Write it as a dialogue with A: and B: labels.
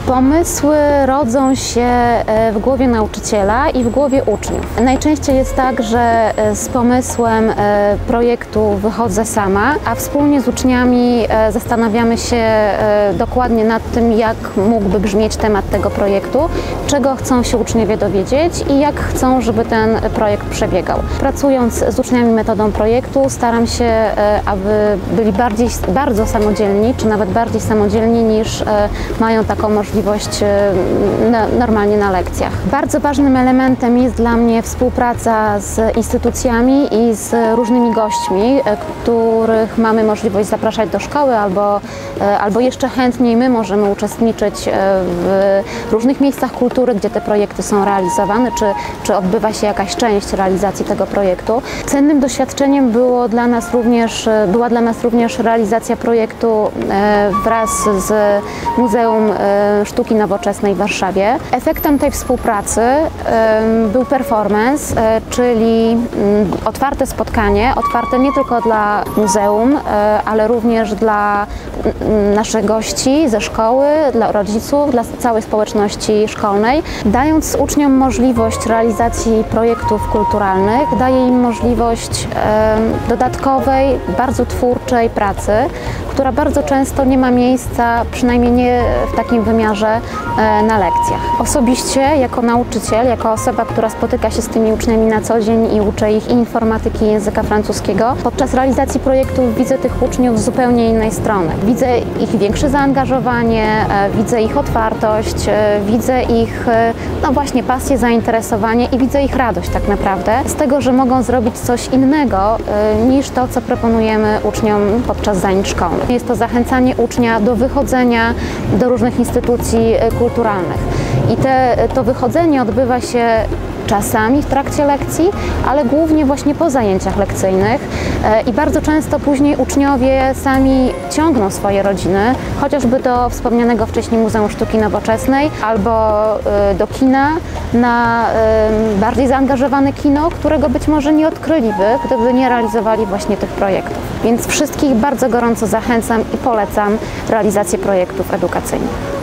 A: Pomysły rodzą się w głowie nauczyciela i w głowie uczniów. Najczęściej jest tak, że z pomysłem projektu wychodzę sama, a wspólnie z uczniami zastanawiamy się dokładnie nad tym, jak mógłby brzmieć temat tego projektu, czego chcą się uczniowie dowiedzieć i jak chcą, żeby ten projekt przebiegał. Pracując z uczniami metodą projektu, staram się, aby byli bardzo samodzielni, czy nawet bardziej samodzielni niż mają taką możliwość normalnie na lekcjach. Bardzo ważnym elementem jest dla mnie współpraca z instytucjami i z różnymi gośćmi, których mamy możliwość zapraszać do szkoły albo jeszcze chętniej my możemy uczestniczyć w różnych miejscach kultury, gdzie te projekty są realizowane, czy odbywa się jakaś część realizacji tego projektu. Cennym doświadczeniem była dla nas również realizacja projektu wraz z Muzeum Sztuki Nowoczesnej w Warszawie. Efektem tej współpracy był performance, czyli otwarte spotkanie, otwarte nie tylko dla muzeum, ale również dla naszych gości ze szkoły, dla rodziców, dla całej społeczności szkolnej. Dając uczniom możliwość realizacji projektów kulturalnych, daje im możliwość dodatkowej, bardzo twórczej pracy, która bardzo często nie ma miejsca, przynajmniej nie w takim wymiarze na lekcjach. Osobiście jako nauczyciel, jako osoba, która spotyka się z tymi uczniami na co dzień i uczy ich informatyki i języka francuskiego, podczas realizacji projektów widzę tych uczniów z zupełnie innej strony. Widzę ich większe zaangażowanie, widzę ich otwartość, widzę ich no właśnie pasję, zainteresowanie i widzę ich radość tak naprawdę z tego, że mogą zrobić coś innego niż to, co proponujemy uczniom podczas zajęć szkolnych. Jest to zachęcanie ucznia do wychodzenia do różnych instytucji kulturalnych. I to wychodzenie odbywa się czasami w trakcie lekcji, ale głównie właśnie po zajęciach lekcyjnych i bardzo często później uczniowie sami ciągną swoje rodziny, chociażby do wspomnianego wcześniej Muzeum Sztuki Nowoczesnej albo do kina, na bardziej zaangażowane kino, którego być może nie odkryliby, gdyby nie realizowali właśnie tych projektów. Więc wszystkich bardzo gorąco zachęcam i polecam realizację projektów edukacyjnych.